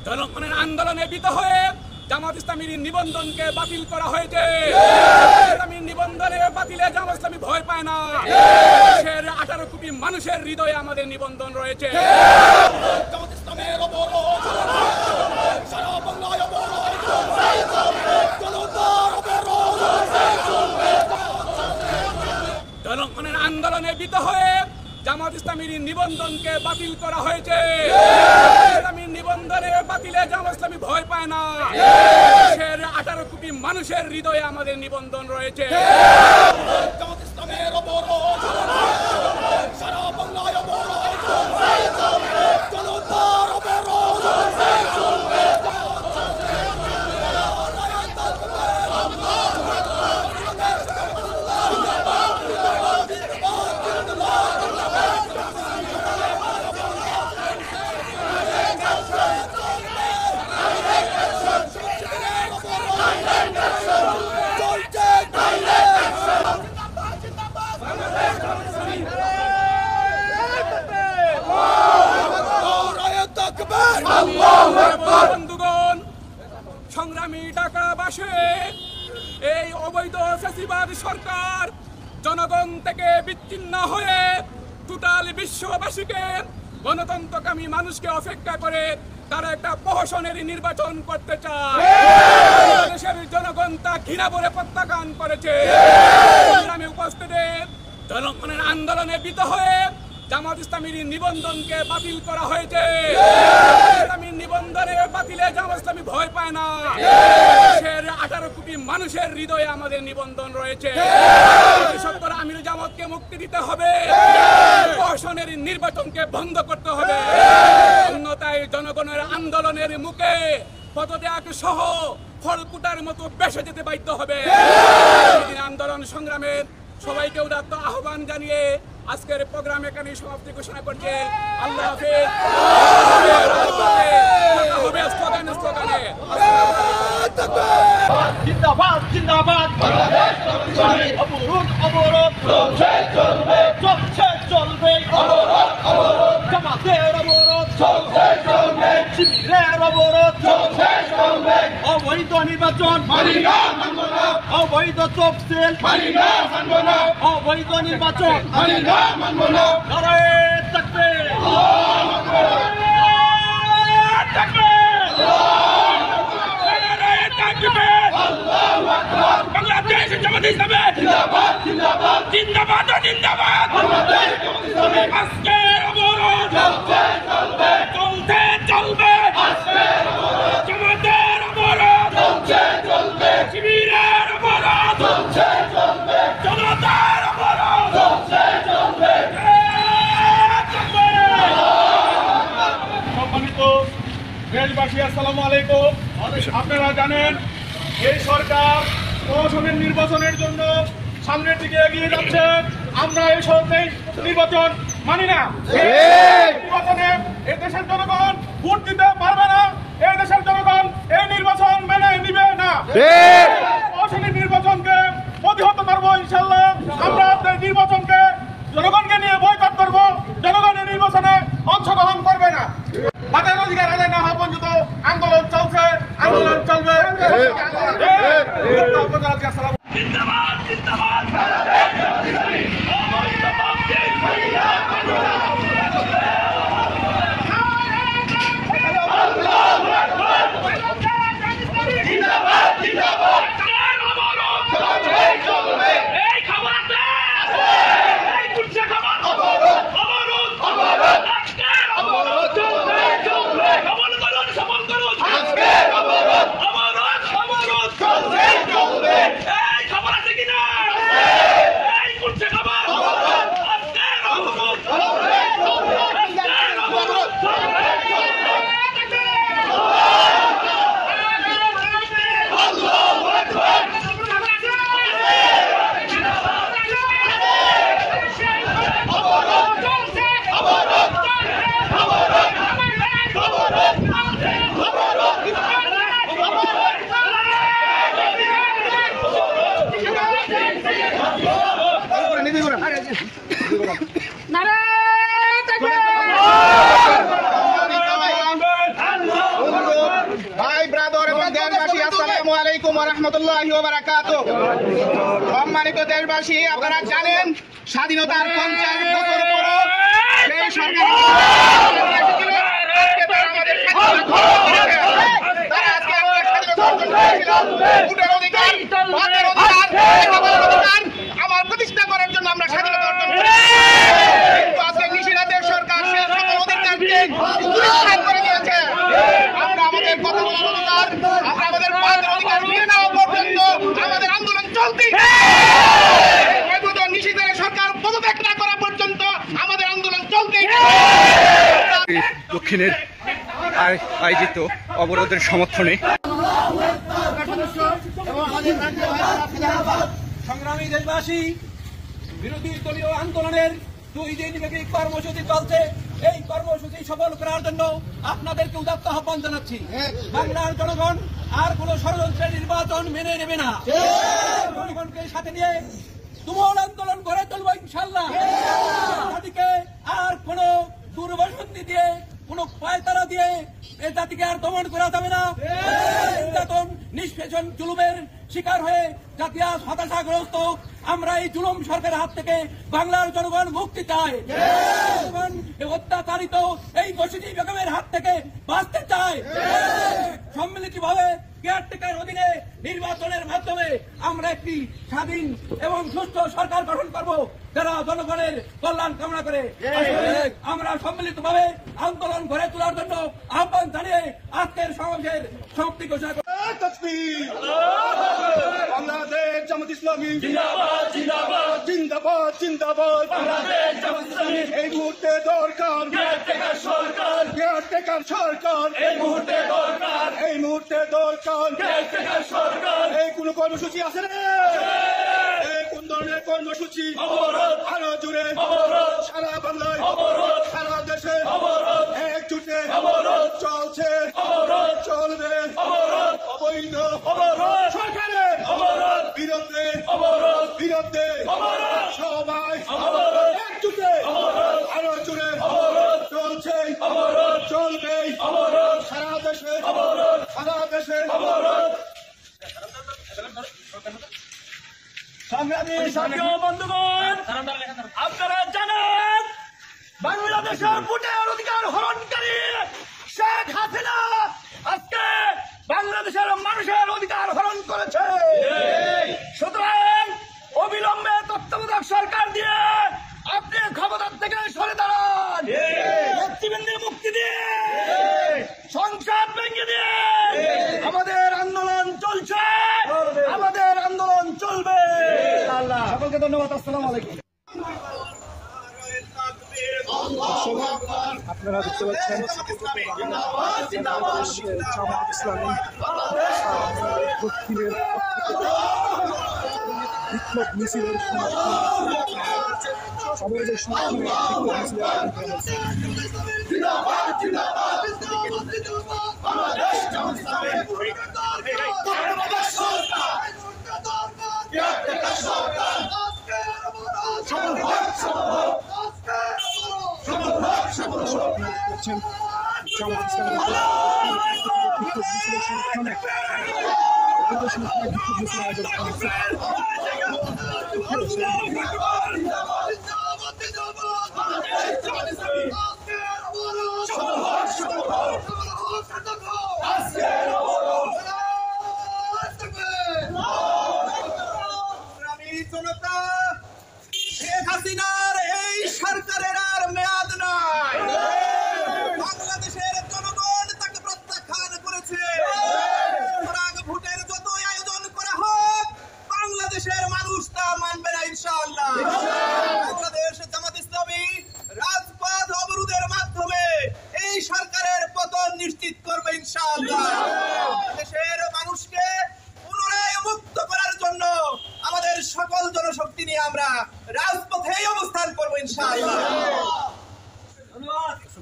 জনগণের আন্দোলনে বিত হয়ে জামাত ইসলামীর নিবন্ধনকে বাতিল করা হয়েছে। ইসলামীর নিবন্ধনে বাতিলে জামাত ইসলামী ভয় পায় না। দেশের 18 কোটি মানুষের হৃদয়ে আমাদের নিবন্ধন রয়েছে। জামাত ইসলামের অবরোধ সারা বাংলায় অবরোধ জনতার অবরোধ জনগণের আন্দোলনে বিত হয়ে জামাত ইসলামীর নিবন্ধনকে বাতিল করা হয়েছে। ইসলামীর নিবন্ধনে বাতিলে জামাত ইসলামী ভয় পায় না। দেশের 18 কোটি মানুষের হৃদয়ে আমাদের নিবন্ধন রয়েছে। জামাত ইসলামের অবরোধ সারা বাংলায় অবরোধ জনতার অবরোধ বন্ধুগণ, সংগ্রামী ঢাকাবাসী, এই অবৈধ ফ্যাসিবাদ সরকার জনগণ থেকে বিচ্ছিন্ন হয়ে টোটাল বিশ্ববাসীকে, গণতন্ত্রকামী মানুষকে অপেক্ষা করে তারা একটা প্রহসনের নির্বাচন করতে চায়। দেশের জনগণ তা ঘৃণা করে প্রত্যাখ্যান করেছে। সংগ্রামে উপস্থিত জনগণের আন্দোলনে বিত হয়ে জামাত ইসলামীর নিবন্ধনকে বাতিল করা হয়েছে। ইসলামীর নিবন্ধনে বাতিলে জামাত ইসলামী ভয় পায় না। দেশের 18 কোটি মানুষের হৃদয়ে আমাদের নিবন্ধন রয়েছে। সত্তর আমির জামাতকে মুক্তি দিতে হবে। প্রহসনের নির্বাচনকে বন্ধ করতে হবে। অন্যথায় জনগণের আন্দোলনের মুখে পদত্যাগ সহ খড়কুটার মতো বেসে যেতে বাধ্য হবে। আন্দোলন সংগ্রামের সবাইকে উদাত্ত আহ্বান জানিয়ে আজকের প্রোগ্রাম এখানে সমাপ্তি ঘোষণা করছে। আল্লাহ হাফেজ। হবে স্লোগানে স্লোগানে জিন্দাবাদ জিন্দাবাদ অবরোধ অবরোধ চলছে চলবে জামাতের অবরোধ শিবিরের অবরোধ অবৈধ নির্বাচন অবৈধ তফসিল অবৈধ নির্বাচন লড়াই থাকবে। বাংলাদেশ জামাত ইসলামী জিন্দাবাদ জিন্দাবাদ জিন্দাবাদ জিন্দাবাদ। আজকের অবরোধ চলতে চলবে। জামাতের অবরোধ চলবে। শিবিরের অবরোধ চলবে। জনতার অবরোধ চলবে। সম্মানিত দেশবাসী, আসসালামু আলাইকুম। আপনারা জানেন এই সরকার প্রশাসনের নির্বাচনের জন্য সামনের দিকে এগিয়ে যাচ্ছে। আমরা এই নির্বাচন মানি না। নির্বাচনে এই দেশের জনগণ ভোট দিতে পারবে না। এই দেশের জনগণ এই নির্বাচন মেনে নিবে না। প্রশাসনের নির্বাচনকে প্রতিহত করবো ইনশাল্লাহ। আমরা আপনার নির্বাচনকে জনগণকে নিয়ে বয়কট করবো। জনগণের নির্বাচনে অংশগ্রহণ করবে না। তাদের অধিকার আদায় না হওয়া পর্যন্ত আন্দোলন চলছে, আন্দোলন চলবে। জিন্দাবাদ জিন্দাবাদ। রাহমাতুল্লাহি ওয়া বারাকাতুহু। সম্মানিত দেশবাসী, আপনারা জানেন স্বাধীনতার 50 বছর পর সেই সরকার আমার প্রতিষ্ঠা করার জন্য আমরা স্বাধীনতা অর্জন করেছি। কিন্তু আজকে নিশিরাতের সরকার সেই সকল অধিকারকে দুঃসাৎ করে দিয়েছে। আমরা আমাদের কথা বলার অধিকার, আমরা আমাদের বাদের অধিকার নিয়ে নেওয়া পর্যন্ত আমাদের আন্দোলন চলতেই থাকবে। নিশিরাতের সরকার পদত্যাগ না করা পর্যন্ত আমাদের আন্দোলন চলতেই থাকবে। দক্ষিণের আয়োজিত অবরোধের সমর্থনে সংগ্রামী দেশবাসী, বিরোধী দলীয় আন্দোলনের 2 দিনব্যাপী কর্মসূচি চলছে। এই কর্মসূচি সফল করার জন্য আপনাদেরকে উদাত্ত আহ্বান জানাচ্ছি। বাংলার জনগণ আর কোন ষড়যন্ত্রের নির্বাচন মেনে নেবে না। জনগণকে সাথে নিয়ে তুমুল আন্দোলন করে চলবো ইনশাল্লাহ। জাতিকে আর কোন দুর্বসন্ধি দিয়ে, কোন পায়তারা দিয়ে এই জাতিকে আর দমন করা যাবে না। নির্যাতন, নিষ্পেষণ, জুলুমের শিকার হয়ে জাতি আজ হতাশাগ্রস্ত। আমরা এই জুলুম সরকারের হাত থেকে বাংলার জনগণ মুক্তি চায়। জনগণ অত্যাচারিত এই বসিজি বেগমের হাত থেকে বাঁচতে চায়। সম্মিলিতভাবে কেয়ারটেকার অধীনে নির্বাচনের মাধ্যমে আমরা একটি স্বাধীন এবং সুস্থ সরকার গঠন করব, যারা জনগণের কল্যাণ কামনা করে। আমরা সম্মিলিতভাবে আন্দোলন গড়ে তোলার জন্য আহ্বান জানিয়ে আজকের সমাবেশের সমাপ্তি ঘোষণা করি। বাংলাদেশ জামাত ইসলামী জিন্দাবাদ জিন্দাবাদ জিন্দাবাদ জিন্দাবাদ। বাংলাদেশ জামাত ইসলামী এই মুহূর্তে দরকার কেয়ারটেকার সরকার, কেয়ারটেকার সরকার এই মুহূর্তে দরকার, এই মুহূর্তে দরকার কেয়ারটেকার সরকার। এই কোন কর্মসূচি আছে না? এই কোন ধরনের কর্মসূচি? অবরোধ আরো জুড়ে, অবরোধ সারা বাংলায়, অবরোধ সারা দেশে, অবরোধ একজুটে, অবরোধ চলছে, অবরোধ চলবে, অবরোধ অবৈধ, অবরোধ সরকারের, অবরোধ বিরুদ্ধে, অবরোধ বিরুদ্ধে, অবরোধ সবাই, অবরোধ একজুটে, অবরোধ আরো জুড়ে, অবরোধ চলছে, অবরোধ চলবে, অবরোধ সারা দেশে, অবরোধ সারা দেশে, অবরোধ। সংগ্রামী সাথী ও বন্ধুগণ, আপনারা জানেন বাংলাদেশের ভোটের অধিকার হরণকারী শেখ হাসিনা আজকে বাংলাদেশের মানুষের অধিকার হরণ করেছে। সুতরাং অবিলম্বে তত্ত্বাবধায়ক সরকার দিয়ে আপনি ক্ষমতার থেকে সরে দাঁড়ান। নেতৃবৃন্দের মুক্তি দিয়ে, সংসদ ভেঙে দিয়ে আমাদের আন্দোলন চলছে, আমাদের আন্দোলন চলবে। সকলকে ধন্যবাদ। আসসালামু আলাইকুম। আপনারা দেখতে পাচ্ছেন বাংলাদেশের জামাত ইসলামী দক্ষিণের বিক্ষোভ মিছিলের সমাবেশের সমর্থনে বিক্ষোভ মিছিলের আয়োজন করা হয়েছে। জামাত ইসলামী বিক্ষোভ মিছিলের সমর্থনে বিক্ষোভ মিছিলের আয়োজন করা হয়েছে। শেখ হাসিনার এই সরকারের আর মেয়াদ নাই। বাংলাদেশের জনগণ তাকে প্রত্যাখ্যান করেছে। সুতরাং ভোটের যতই আয়োজন করা হোক, বাংলাদেশের মানুষ তা মানবে না ইনশাআল্লাহ। বাংলাদেশ জামাত ইসলামী রাজপথ অবরোধের মাধ্যমে এই সরকারের পতন নিশ্চিত করবে ইনশাআল্লাহ। দেশের মানুষকে পুনরায় মুক্ত করার জন্য আমাদের সকল জনশক্তি নিয়ে আমরা রাজপথেই অবস্থান করবো ইনশাআল্লাহ।